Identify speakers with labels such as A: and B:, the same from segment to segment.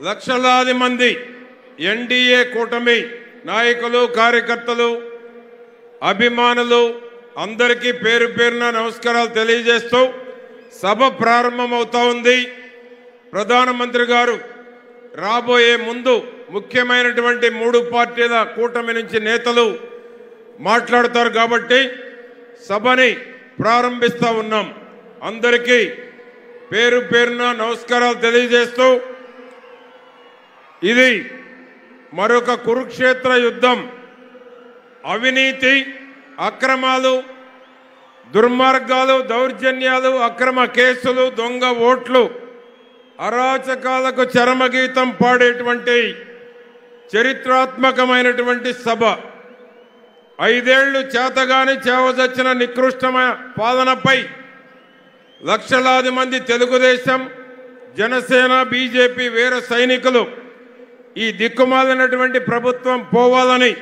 A: లక్షలాది మంది ఎన్డీఏ కూటమి నాయకులు, కార్యకర్తలు, అభిమానులు అందరికీ పేరు పేరున నమస్కారాలు తెలియజేస్తూ సభ ప్రారంభమవుతా ఉంది. ప్రధానమంత్రి గారు రాబోయే ముందు ముఖ్యమైనటువంటి 3 పార్టీల కూటమి నుంచి నేతలు మాట్లాడతారు కాబట్టి సభని ప్రారంభిస్తా ఉన్నాం. అందరికీ పేరు పేరున నమస్కారాలు తెలియజేస్తూ ఇది మరొక కురుక్షేత్ర యుద్ధం. అవినీతి, అక్రమాలు, దుర్మార్గాలు, దౌర్జన్యాలు, అక్రమ కేసులు, దొంగ ఓట్లు, అరాచకాలకు చరమగీతం పాడేటువంటి చరిత్రాత్మకమైనటువంటి సభ. 5 ఏళ్లు చేతగాని చేవదచ్చిన నికృష్టమైన పాలనపై లక్షలాది మంది తెలుగుదేశం, జనసేన, బీజేపీ వీర సైనికులు ఈ దిక్కుమాలినటువంటి ప్రభుత్వం పోవాలని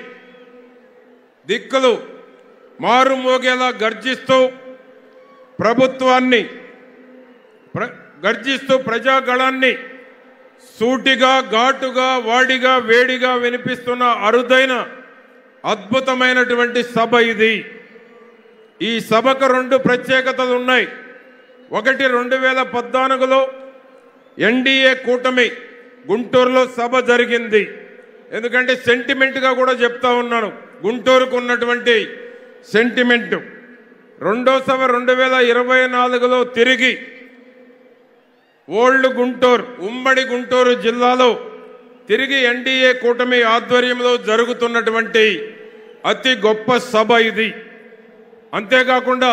A: దిక్కులు మారుమోగేలా గర్జిస్తూ ప్రభుత్వాన్ని గర్జిస్తూ ప్రజాగళాన్ని సూటిగా, ఘాటుగా, వాడిగా, వేడిగా వినిపిస్తున్న అరుదైన అద్భుతమైనటువంటి సభ ఇది. ఈ సభకు 2 ప్రత్యేకతలు ఉన్నాయి. ఒకటి, 2014లో ఎన్డీఏ కూటమి గుంటూరులో సభ జరిగింది. ఎందుకంటే సెంటిమెంట్గా కూడా చెప్తా ఉన్నాను, గుంటూరుకు ఉన్నటువంటి సెంటిమెంట్. రెండో సభ 2024లో తిరిగి ఓల్డ్ గుంటూరు, ఉమ్మడి గుంటూరు జిల్లాలో తిరిగి ఎన్డీఏ కూటమి ఆధ్వర్యంలో జరుగుతున్నటువంటి అతి గొప్ప సభ ఇది. అంతేకాకుండా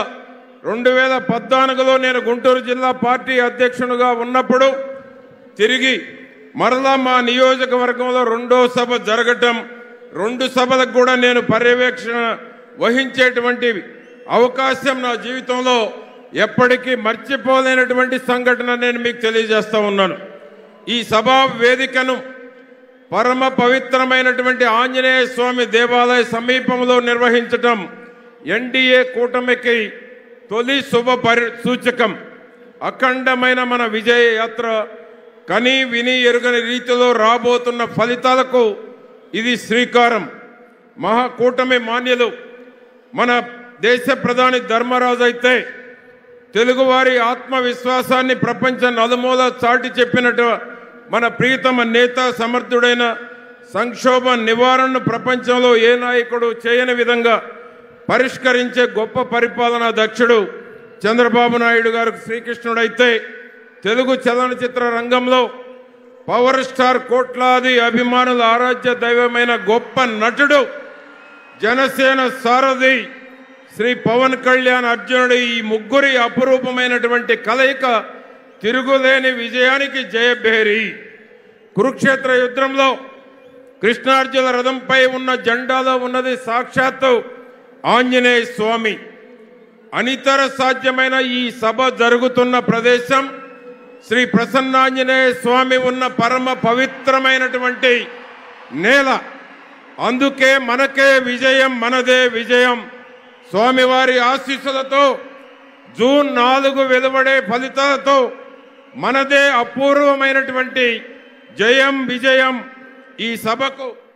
A: 2014లో నేను గుంటూరు జిల్లా పార్టీ అధ్యక్షునిగా ఉన్నప్పుడు తిరిగి మరలా మా నియోజకవర్గంలో 2వ సభ జరగటం, 2 సభలకు కూడా నేను పర్యవేక్షణ వహించేటువంటి అవకాశం నా జీవితంలో ఎప్పటికీ మర్చిపోలేనటువంటి సంఘటన నేను మీకు తెలియజేస్తా ఉన్నాను. ఈ సభా వేదికను పరమ పవిత్రమైనటువంటి ఆంజనేయ స్వామి దేవాలయ సమీపంలో నిర్వహించటం ఎన్డీఏ కూటమికి తొలి శుభ సూచకం. అఖండమైన మన విజయ యాత్ర కని విని ఎరుగని రీతిలో రాబోతున్న ఫలితాలకు ఇది శ్రీకారం. మహాకూటమి మాన్యులు మన దేశ ప్రధాని ధర్మరాజు అయితే తెలుగువారి ఆత్మవిశ్వాసాన్ని ప్రపంచ నలుమూల చాటి చెప్పినట్టు మన ప్రియతమ నేత, సమర్థుడైన సంక్షోభ నివారణను ప్రపంచంలో ఏ నాయకుడు చేయని విధంగా పరిష్కరించే గొప్ప పరిపాలనా దక్షుడు చంద్రబాబు నాయుడు గారు శ్రీకృష్ణుడైతే తెలుగు చలనచిత్ర రంగంలో పవర్ స్టార్, కోట్లాది అభిమానుల ఆరాధ్య దైవమైన గొప్ప నటుడు జనసేన సారథి శ్రీ పవన్ కళ్యాణ్ అర్జునుడు. ఈ ముగ్గురి అపురూపమైనటువంటి కలయిక తిరుగులేని విజయానికి జయభేరి. కురుక్షేత్ర యుద్ధంలో కృష్ణార్జున రథంపై ఉన్న జెండాలో ఉన్నది సాక్షాత్తు ఆంజనేయ స్వామి. అనితర సాధ్యమైన ఈ సభ జరుగుతున్న ప్రదేశం శ్రీ ప్రసన్నాంజనేయ స్వామి ఉన్న పరమ పవిత్రమైనటువంటి నేల. అందుకే మనకే విజయం, మనదే విజయం. స్వామివారి ఆశీస్సులతో జూన్ 4 వెలువడే ఫలితాలతో మనదే అపూర్వమైనటువంటి జయం, విజయం. ఈ సభకు